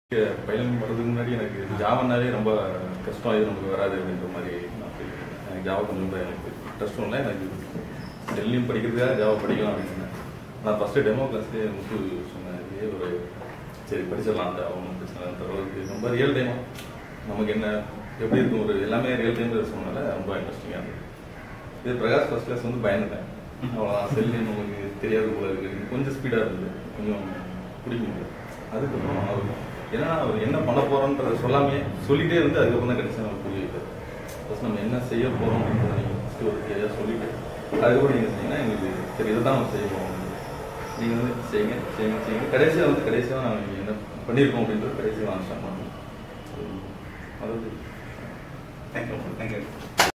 பைலன் வர்றதுக்கு முன்னாடி எனக்கு ஜாவானாலே ரொம்ப கஷ்டம், இது நமக்கு வராது அப்படின்ற மாதிரி நான் ஃபீல் பண்ணேன். எனக்கு ஜாவா கொஞ்சம் எனக்கு கஷ்டம் இல்லை, எனக்கு டெல்லியும் படிக்கிறதுக்காக ஜாவா படிக்கலாம் அப்படின்னு. நான் ஃபஸ்ட்டு டெமோ கிளாஸ்லேயே முத்து சொன்னேன், இதே ஒரு சரி படிச்சிடலாம் அந்த ஒன்றும் பிரச்சனை அளவுக்கு ரொம்ப ரியல் டைமாக நமக்கு என்ன எப்படி இருக்கும், ஒரு எல்லாமே ரியல் டைமில் சொன்னனால ரொம்ப இன்ட்ரெஸ்டிங்காக இருந்தது. இது பிரகாஷ் ஃபஸ்ட் கிளாஸ் வந்து பயந்துட்டேன், அவ்வளோதான் செல்லு நமக்கு தெரியாது போல இருக்குது, கொஞ்சம் ஸ்பீடாக இருந்தது, கொஞ்சம் பிடிக்க முடியாது. அதுக்கப்புறம் அவர் ஏன்னா அவர் என்ன பண்ண போகிறோன்றதை சொல்லாமே சொல்லிகிட்டே இருந்து அதுக்கப்புறம் தான் கிடைச்சா நம்ம புரிய வைக்கிறது. ஃபஸ்ட் நம்ம என்ன செய்ய போகிறோம் அப்படின்றத நீங்கள் ஃபஸ்ட்டு ஒரு கிளியராக சொல்லிவிட்டு அதுக்கப்புறம் நீங்கள் செய்யணும், எங்களுக்கு சரி இதை தான் நம்ம செய்ய போகிறோம், நீங்கள் வந்து செய்யுங்க செய்யுங்க செய்யுங்க, கடைசியாக நாங்கள் என்ன பண்ணியிருக்கோம் அப்படின்றது கடைசியாக நான் ஸ்டார்ட் பண்ணணும். அதாவது தேங்க்யூ.